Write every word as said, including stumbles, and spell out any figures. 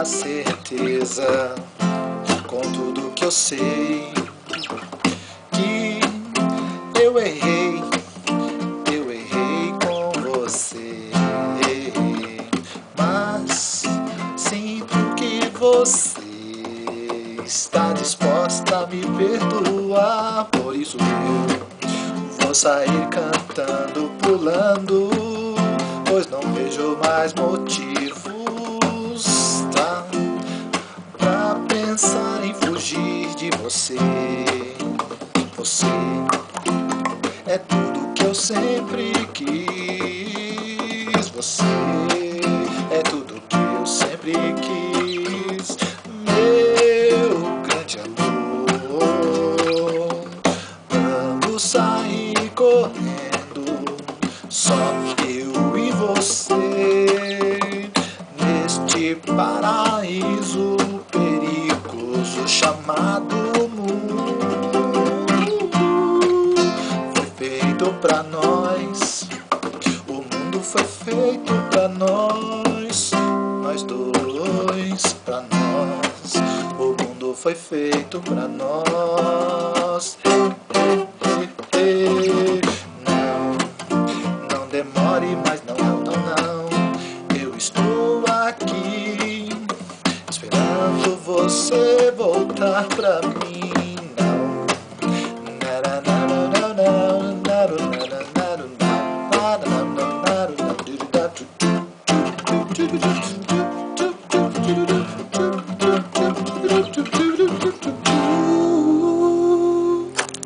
a certeza, com tudo que eu sei, que eu errei, eu errei com você. Mas sinto que você está disposta a me perdoar. Por isso eu vou sair cantando, pulando, pois não vejo mais motivos, tá? Pra pensar em fugir de você. Você é tudo que eu sempre quis. Você é tudo que eu sempre quis. Meu grande amor, vamos sair correndo, só eu e você, neste paraíso perigoso chamado mundo. Foi feito pra nós, o mundo foi feito pra nós, nós dois, pra nós, o mundo foi feito pra nós. Não, não demore, mas não, não, não, não. Eu estou aqui esperando você voltar pra mim. Não.